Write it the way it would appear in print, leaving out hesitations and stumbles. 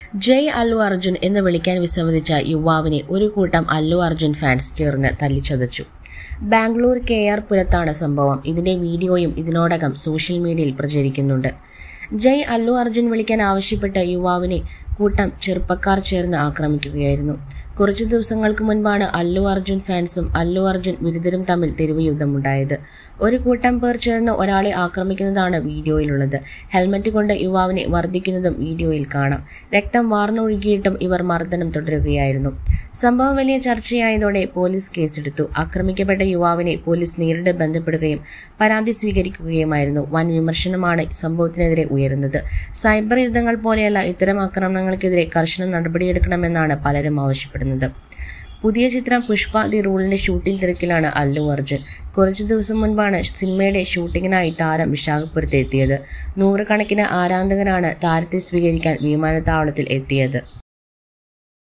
ജയ് അല്ലു അർജുൻ എന്ന് വിളിക്കാൻ വിസമ്മതിച്ച യുവാവിനെ ഒരു കൂട്ടം അല്ലു അർജുൻ ഫാൻസ് ചേർന്ന് തല്ലിച്ചതച്ചു. ബാംഗ്ലൂർ KR പുരത്താണ് സംഭവം. ഇതിന്റെ വീഡിയോയും ഇതിനോടകം സോഷ്യൽ മീഡിയയിൽ പ്രചരിക്കുന്നുണ്ട്. ജയ് അല്ലു അർജുൻ വിളിക്കാൻ ആവശ്യപ്പെട്ട യുവാവിനെ കൂട്ടം ചെറുപ്പക്കാർ ചേർന്ന് ആക്രമിക്കുകയായിരുന്നു. കുറച്ചു ദിവസങ്ങൾക്ക് മുൻപാണ് അല്ലു അർജുൻ ഫാൻസും അല്ലു അർജുൻ വിരുദ്ധരും തമ്മിൽ തെരുവ് യുദ്ധമുണ്ടായത്. ഒരു കൂട്ടം പേർ ചേർന്ന് ഒരാളെ ആക്രമിക്കുന്നതാണ് വീഡിയോയിലുള്ളത്. ഹെൽമറ്റ് കൊണ്ട് യുവാവിനെ മർദ്ദിക്കുന്നതും വീഡിയോയിൽ കാണാം. രക്തം വാർന്നൊഴുകിയിട്ടും ഇവർ മർദ്ദനം തുടരുകയായിരുന്നു. സംഭവം വലിയ ചർച്ചയായതോടെ പോലീസ് കേസെടുത്തു. ആക്രമിക്കപ്പെട്ട യുവാവിനെ പോലീസ് നേരിട്ട് ബന്ധപ്പെടുകയും പരാതി സ്വീകരിക്കുകയുമായിരുന്നു. വൻ വിമർശനമാണ് സംഭവത്തിനെതിരെ ഉയരുന്നത്. സൈബർ യുദ്ധങ്ങൾ പോലെയല്ല ഇത്തരം ആക്രമണങ്ങൾക്കെതിരെ കർശന നടപടിയെടുക്കണമെന്നാണ് പലരും ആവശ്യപ്പെടുന്നത്. പുതിയ ചിത്രം പുഷ്പ ദി റൂളിന്റെ ഷൂട്ടിംഗ് തിരക്കിലാണ് അല്ലു അർജുൻ. കുറച്ചു ദിവസം മുൻപാണ് സിനിമയുടെ ഷൂട്ടിങ്ങിനായി താരം വിശാഖപുരത്ത് എത്തിയത്. നൂറുകണക്കിന് ആരാധകരാണ് താരത്തെ സ്വീകരിക്കാൻ വിമാനത്താവളത്തിൽ എത്തിയത്.